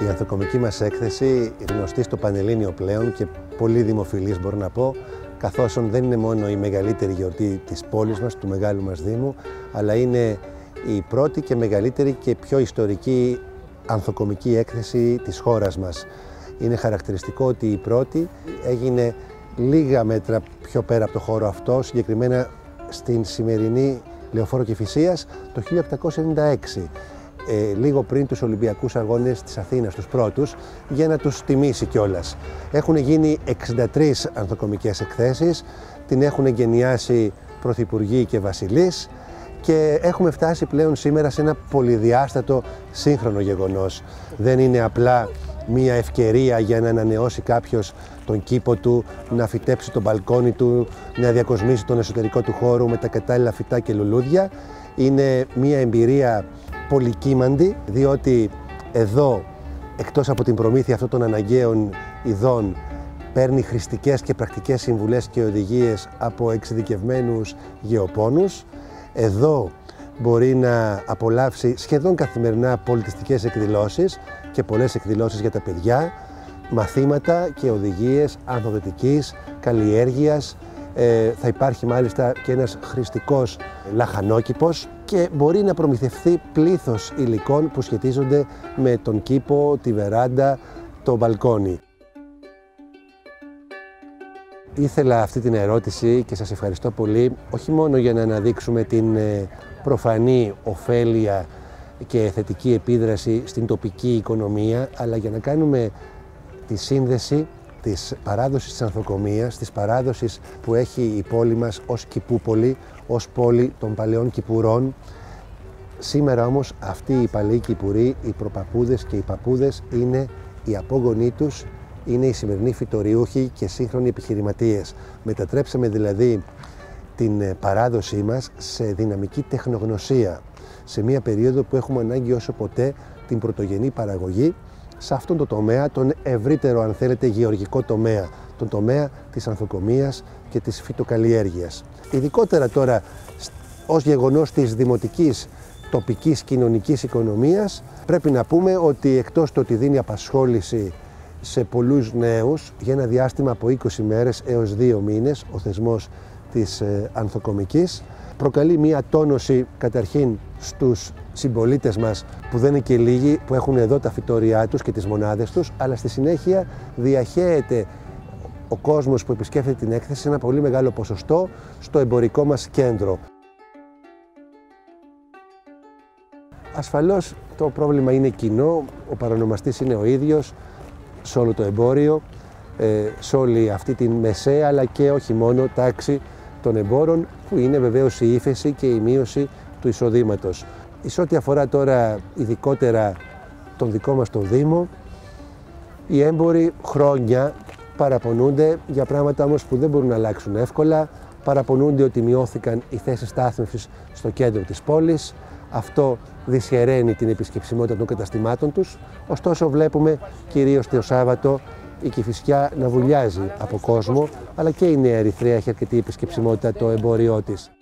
Η ανθοκομική μας έκθεση, γνωστή στο Πανελλήνιο πλέον και πολύ δημοφιλής μπορώ να πω, καθώς δεν είναι μόνο η μεγαλύτερη γιορτή της πόλης μας, του μεγάλου μας Δήμου, αλλά είναι η πρώτη και μεγαλύτερη και πιο ιστορική ανθοκομική έκθεση της χώρας μας. Είναι χαρακτηριστικό ότι η πρώτη έγινε λίγα μέτρα πιο πέρα από το χώρο αυτό, συγκεκριμένα στην σημερινή Λεωφόρο Κηφισίας το 1896. Λίγο πριν τους Ολυμπιακούς Αγώνες της Αθήνας, τους πρώτους, για να τους τιμήσει κιόλας. Έχουν γίνει 63 ανθοκομικές εκθέσεις, την έχουν εγκαινιάσει πρωθυπουργοί και βασιλείς και έχουμε φτάσει πλέον σήμερα σε ένα πολυδιάστατο σύγχρονο γεγονός. Δεν είναι απλά μία ευκαιρία για να ανανεώσει κάποιος τον κήπο του, να φυτέψει το μπαλκόνι του, να διακοσμήσει τον εσωτερικό του χώρο με τα κατάλληλα φυτά και λουλούδια. Είναι μία εμπειρία πολυκύμαντη, διότι εδώ, εκτός από την προμήθεια αυτών των αναγκαίων ειδών, παίρνει χρηστικές και πρακτικές συμβουλές και οδηγίες από εξειδικευμένους γεωπόνους. Εδώ μπορεί να απολαύσει σχεδόν καθημερινά πολιτιστικές εκδηλώσεις και πολλές εκδηλώσεις για τα παιδιά, μαθήματα και οδηγίες ανθοδετικής καλλιέργειας. Θα υπάρχει μάλιστα και ένας χρηστικός λαχανόκηπος και μπορεί να προμηθευτεί πλήθος υλικών που σχετίζονται με τον κήπο, τη βεράντα, το μπαλκόνι. Ήθελα αυτή την ερώτηση και σας ευχαριστώ πολύ, όχι μόνο για να αναδείξουμε την προφανή ωφέλεια και θετική επίδραση στην τοπική οικονομία, αλλά για να κάνουμε τη σύνδεση της παράδοσης της ανθοκομείας, της παράδοσης που έχει η πόλη μας ως κηπούπολη, ως πόλη των παλαιών κηπουρών. Σήμερα όμως αυτοί οι παλαιοί κηπουροί, οι προπαπούδες και οι παππούδες είναι οι απόγονοί τους, είναι οι σημερινοί φυτοριούχοι και σύγχρονοι επιχειρηματίες. Μετατρέψαμε δηλαδή την παράδοσή μας σε δυναμική τεχνογνωσία, σε μια περίοδο που έχουμε ανάγκη όσο ποτέ την πρωτογενή παραγωγή σε αυτόν τον τομέα, τον ευρύτερο αν θέλετε γεωργικό τομέα, τον τομέα της ανθοκομείας και της φυτοκαλλιέργειας. Ειδικότερα τώρα ως γεγονός της δημοτικής τοπικής κοινωνικής οικονομίας πρέπει να πούμε ότι εκτός το ότι δίνει απασχόληση σε πολλούς νέους για ένα διάστημα από 20 μέρες έως 2 μήνες ο θεσμός της ανθοκομικής, προκαλεί μία τόνωση καταρχήν στους συμπολίτες μας που δεν είναι και λίγοι, που έχουν εδώ τα φυτόριά τους και τις μονάδες τους, αλλά στη συνέχεια διαχέεται ο κόσμος που επισκέφτεται την έκθεση σε ένα πολύ μεγάλο ποσοστό στο εμπορικό μας κέντρο. Ασφαλώς το πρόβλημα είναι κοινό, ο παρονομαστής είναι ο ίδιος σε όλο το εμπόριο, σε όλη αυτή την μεσαία αλλά και όχι μόνο τάξη των εμπόρων, που είναι βεβαίως η ύφεση και η μείωση του εισοδήματος. Σε ό,τι αφορά τώρα ειδικότερα τον δικό μας τον Δήμο, οι έμποροι χρόνια παραπονούνται για πράγματα όμως που δεν μπορούν να αλλάξουν εύκολα. Παραπονούνται ότι μειώθηκαν οι θέσεις στάθμευσης στο κέντρο της πόλης. Αυτό δυσχεραίνει την επισκεψιμότητα των καταστημάτων τους. Ωστόσο βλέπουμε κυρίως το Σάββατο η Κηφισιά να βουλιάζει από κόσμο, αλλά και η Νέα Ερυθρέα έχει αρκετή επισκεψιμότητα το εμπόριό της.